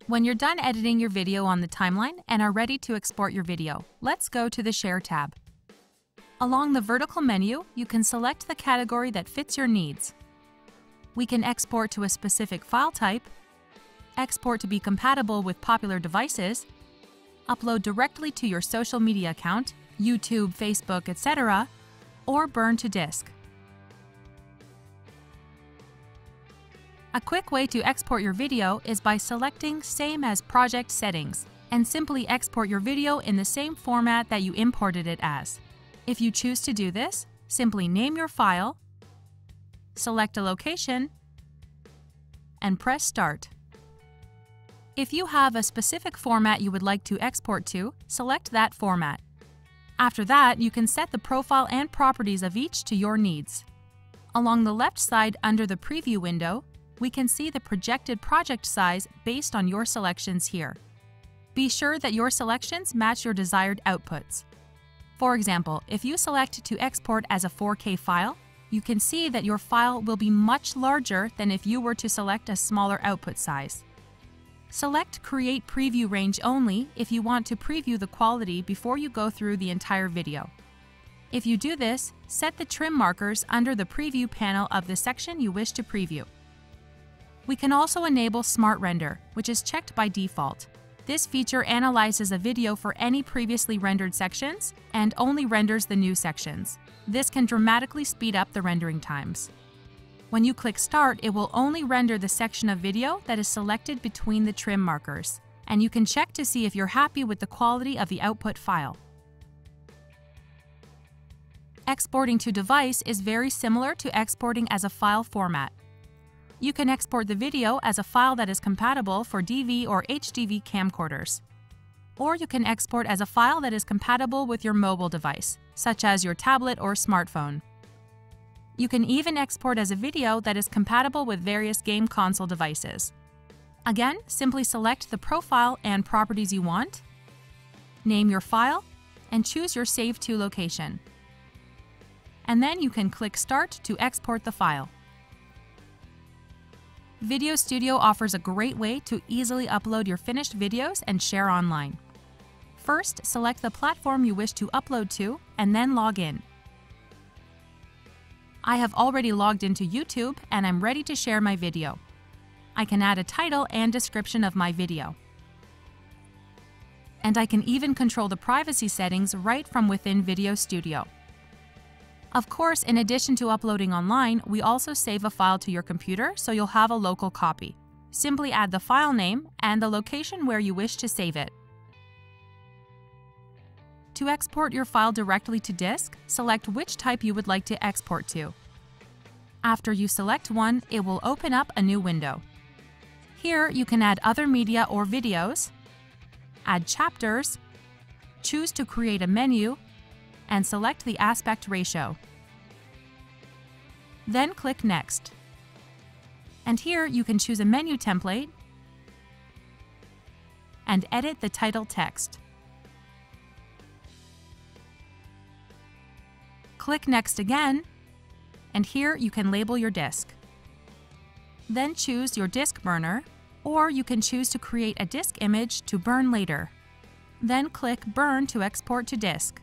When you're done editing your video on the timeline and are ready to export your video, let's go to the Share tab. Along the vertical menu, you can select the category that fits your needs. We can export to a specific file type, export to be compatible with popular devices, upload directly to your social media account, YouTube, Facebook, etc., or burn to disk. A quick way to export your video is by selecting Same as Project Settings and simply export your video in the same format that you imported it as. If you choose to do this, simply name your file, select a location, and press Start. If you have a specific format you would like to export to, select that format. After that, you can set the profile and properties of each to your needs. Along the left side under the Preview window, we can see the projected project size based on your selections here. Be sure that your selections match your desired outputs. For example, if you select to export as a 4K file, you can see that your file will be much larger than if you were to select a smaller output size. Select Create Preview Range only if you want to preview the quality before you go through the entire video. If you do this, set the trim markers under the Preview panel of the section you wish to preview. We can also enable Smart Render, which is checked by default. This feature analyzes a video for any previously rendered sections and only renders the new sections. This can dramatically speed up the rendering times. When you click Start, it will only render the section of video that is selected between the trim markers, and you can check to see if you're happy with the quality of the output file. Exporting to device is very similar to exporting as a file format. You can export the video as a file that is compatible for DV or HDV camcorders. Or you can export as a file that is compatible with your mobile device, such as your tablet or smartphone. You can even export as a video that is compatible with various game console devices. Again, simply select the profile and properties you want, name your file, and choose your Save To location. And then you can click Start to export the file. VideoStudio offers a great way to easily upload your finished videos and share online. First, select the platform you wish to upload to and then log in. I have already logged into YouTube and I'm ready to share my video. I can add a title and description of my video. And I can even control the privacy settings right from within VideoStudio. Of course, in addition to uploading online, we also save a file to your computer so you'll have a local copy. Simply add the file name and the location where you wish to save it. To export your file directly to disk, select which type you would like to export to. After you select one, it will open up a new window. Here, you can add other media or videos, add chapters, choose to create a menu, and select the aspect ratio. Then click Next. And here you can choose a menu template and edit the title text. Click Next again, and here you can label your disk. Then choose your disk burner, or you can choose to create a disk image to burn later. Then click Burn to export to disk.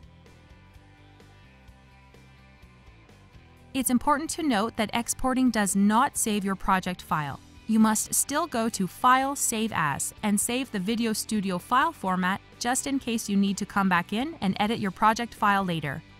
It's important to note that exporting does not save your project file. You must still go to File, Save As, and save the VideoStudio file format just in case you need to come back in and edit your project file later.